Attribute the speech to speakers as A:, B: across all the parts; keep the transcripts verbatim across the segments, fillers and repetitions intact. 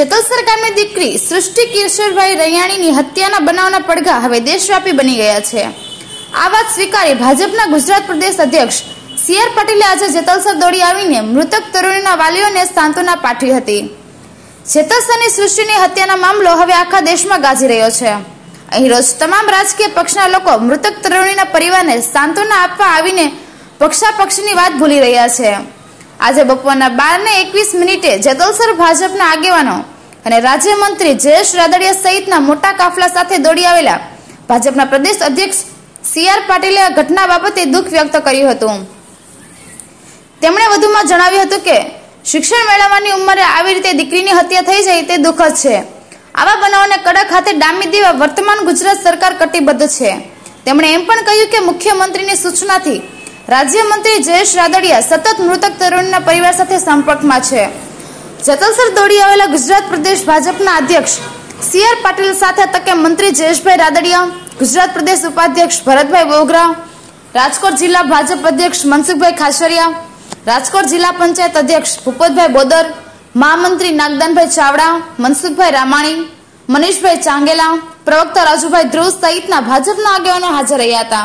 A: જેતલસર ગામની દીકરી સૃષ્ટિ કિશોરભાઈ રૈયાણીની હત્યાના બનાવના પડઘા હવે દેશવ્યાપી બની ગયા છે। આ વાત સ્વીકારી ભાજપના ગુજરાત પ્રદેશ અધ્યક્ષ સી આર પાટીલે આજે જેતલસર દોડી આવીને મૃતક તરુણીના વાલીઓને સાંત્વના પાઠવી હતી। જેતલસરની સૃષ્ટિની હત્યાના મામલો હવે આખા દેશમાં ગાજી રહ્યો છે। અહીં રોજ તમામ રાજકીય પક્ષના લોકો મૃતક તરુણીના પરિવારને સાંત્વના આપવા આવીને પક્ષાપક્ષની વાત ભૂલી રહ્યા છે। આજે બપોરના બાર ને એકવીસ મિનિટે જેતલસર ભાજપના આગેવાનો અને રાજ્યમંત્રી જયેશ રાદડિયા સહિતના મોટા કાફલા સાથે દોડી આવેલા ભાજપના પ્રદેશ અધ્યક્ષ સી આર પાટીલે આ ઘટના બાબતે દુઃખ વ્યક્ત કર્યું હતું। તેમણે વધુમાં જણાવ્યું હતું કે શિક્ષણ મેળવવાની ઉંમરે આવી રીતે દીકરીની હત્યા થઈ જાય તે દુઃખદ છે। આવા બનાવોને કડક હાથે ડામી દેવા વર્તમાન ગુજરાત સરકાર કટિબદ્ધ છે। તેમણે એમ પણ કહ્યું કે મુખ્યમંત્રીની સૂચનાથી રાજ્યમંત્રી જયેશ રાદડિયા સતત મૃતક તરુણના પરિવાર સાથે સંપર્કમાં છે। જેતલસર દોડી આવેલા ગુજરાત પ્રદેશ ભાજપના અધ્યક્ષ સી આર પાટીલ સાથે તકે મંત્રી જયેશભાઈ રાદડિયા, ગુજરાત પ્રદેશ ઉપાધ્યક્ષ ભરતભાઈ બોગરા, રાજકોટ જિલ્લા ભાજપ અધ્યક્ષ મનસુખભાઈ ખાસરિયા, રાજકોટ જિલ્લા પંચાયત અધ્યક્ષ ભૂપતભાઈ બોદર, મહામંત્રી નાગદાનભાઈ ચાવડા, મનસુખભાઈ રામાણી, મનીષભાઈ ચાંગેલા, પ્રવક્તા રાજુભાઈ ધ્રુવ સહિતના ભાજપના આગેવાનો હાજર રહ્યા હતા।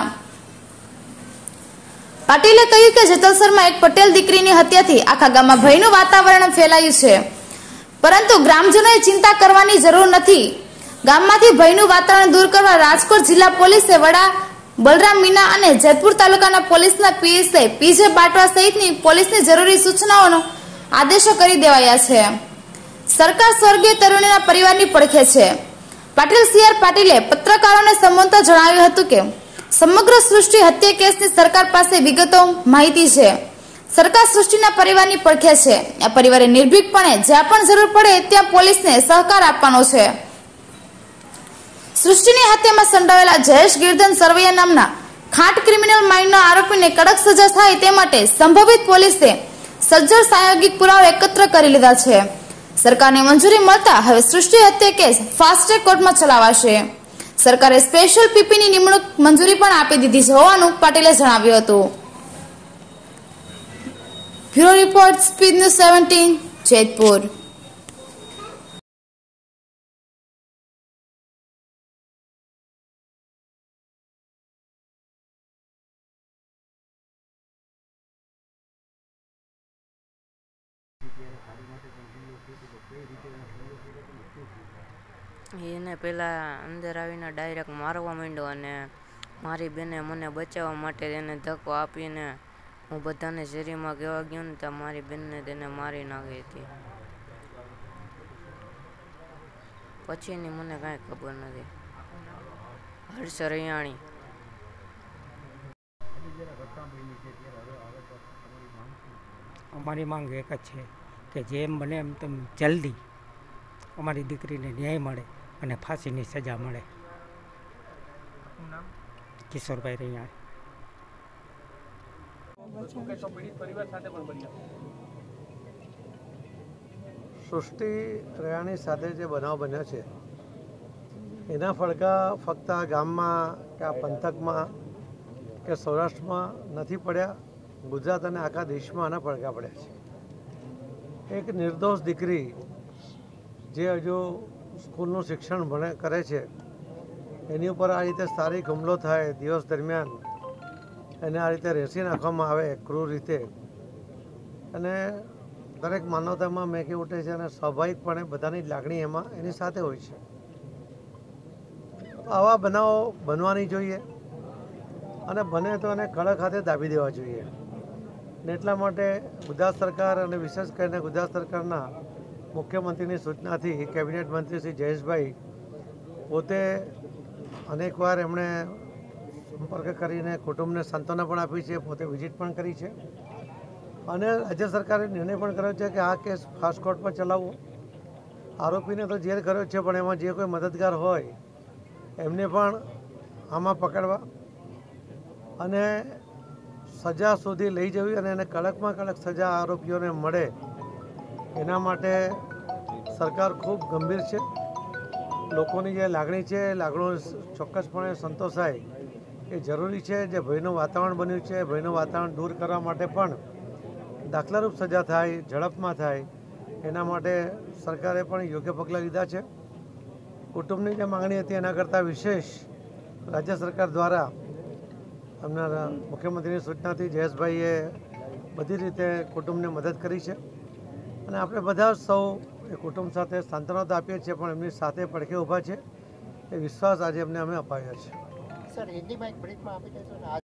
A: પાટીલે કહ્યું કે જેતલસરમાં એક પટેલ દીકરીની હત્યાથી આખા ગામમાં ભયનું વાતાવરણ ફેલાયું છે, પરંતુ ગ્રામજનોએ ચિંતા કરવાની જરૂર નથી। ગામમાંથી ભયનું વાતાવરણ દૂર કરવા રાજકોટ જિલ્લા પોલીસે વડા બલરામ મીના અને જેતપુર તાલુકાના પોલીસના પી એસ આઈ પી જે બાટવા સહિતની પોલીસની જરૂરી સૂચનાઓનો આદેશો કરી દેવાયા છે। સરકાર સ્વર્ગીય તરુણીના પરિવારની પડખે છે। પાટીલ સી આર પાટીલે પત્રકારોને સંબોધતા જણાવ્યું હતું કે સમગ્ર સૃષ્ટિ હત્યા કેસની સરકાર પાસે વિગતો માહિતી છે। સરકાર સૃષ્ટિના પરિવારની પડખે છે। આ પરિવારે નિર્ભીકપણે જ્યાં પણ જરૂર પડે ત્યાં પોલીસને સહકાર આપવાનો છે। સૃષ્ટિની હત્યામાં સંડોવાયેલા જયેશ ગિરધન સરવૈયા નામના ખાંટ ક્રિમિનલ માઇન્ડના આરોપીને કડક સજા થાય તે માટે સંભવિત પોલીસે સજ્જડ પ્રાયોગિક પુરાવા એકત્ર કરી લીધા છે। સરકારની મંજૂરી મળતા હવે સૃષ્ટિ હત્યા કેસ ફાસ્ટ ટ્રેક કોર્ટમાં ચલાવાશે। સરકારે સ્પેશિયલ પીપીની નિમણૂક મંજૂરી પણ આપી દીધી હોવાનું પાટીલે જણાવ્યું હતું। Bureau report Speed News seventeen Jetpur.
B: એને પહેલાં અંદર આવીને ડાયરેક્ટ મારવા માંડ્યો અને મારી બેને મને બચાવવા માટે એને ધક્કો આપીને હું બધાને શેરીમાં કહેવા ગયો ને તો મારી બેનને તેને મારી નાખી હતી। પછીની મને કાંઈ ખબર નથી। હર્ષ રૈયાણી।
C: અમારી માંગ એક જ છે કે જેમ બને એમ તેમ જલ્દી અમારી દીકરીને ન્યાય મળે અને ફાંસીની સજા મળે। કિશોરભાઈ રૈયાણી।
D: સૃષ્ટિ રૈયાણી સાથે જે બનાવ બન્યો છે એના ફડકા ફક્ત આ ગામમાં કે આ પંથકમાં કે સૌરાષ્ટ્રમાં નથી પડ્યા, ગુજરાત અને આખા દેશમાં આના પડઘા પડ્યા છે। એક નિર્દોષ દીકરી જે હજુ સ્કૂલનું શિક્ષણ ભણે કરે છે એની ઉપર આ રીતે શારીરિક હુમલો થાય, દિવસ દરમિયાન એને આ રીતે રેસી નાખવામાં આવે ક્રૂર રીતે, અને દરેક માનવતામાં મેં કે ઉઠે છે અને સ્વાભાવિકપણે બધાની લાગણી એમાં એની સાથે હોય છે। તો આવા બનાવો બનવાની જોઈએ અને બને તો એને કડક હાથે દાબી દેવા જોઈએ। ને એટલા માટે ગુજરાત સરકાર અને વિશેષ કરીને ગુજરાત સરકારના મુખ્યમંત્રીની સૂચનાથી કેબિનેટ મંત્રી શ્રી જયેશભાઈ પોતે અનેકવાર એમણે સંપર્ક કરીને કુટુંબને સાંત્વના પણ આપી છે, પોતે વિઝિટ પણ કરી છે અને રાજ્ય સરકારે નિર્ણય પણ કર્યો છે કે આ કેસ ફાસ્ટ કોર્ટ પર ચલાવવો। આરોપીને તો જેલ કર્યો છે પણ એમાં જે કોઈ મદદગાર હોય એમને પણ આમાં પકડવા અને સજા સુધી લઈ જવી અને એને કડકમાં કડક સજા આરોપીઓને મળે એના માટે સરકાર ખૂબ ગંભીર છે। લોકોની જે લાગણી છે એ લાગણીઓ ચોક્કસપણે સંતોષાય એ જરૂરી છે। જે ભયનું વાતાવરણ બન્યું છે ભયનું વાતાવરણ દૂર કરવા માટે પણ દાખલારૂપ સજા થાય, ઝડપમાં થાય એના માટે સરકારે પણ યોગ્ય પગલાં લીધા છે. કુટુંબની જે માંગણી હતી એના કરતાં વિશેષ રાજ્ય સરકાર દ્વારા એમના મુખ્યમંત્રીની સૂચનાથી જયેશભાઈએ બધી રીતે કુટુંબને મદદ કરી છે અને આપણે બધા સૌ એ કુટુંબ સાથે સાંત્વના તો આપીએ છીએ પણ એમની સાથે પડખે ઊભા છે એ વિશ્વાસ આજે એમને અમે અપાવ્યો છે.
E: સર હિન્દીમાં એક બ્રીફમાં આપી દેશો ને.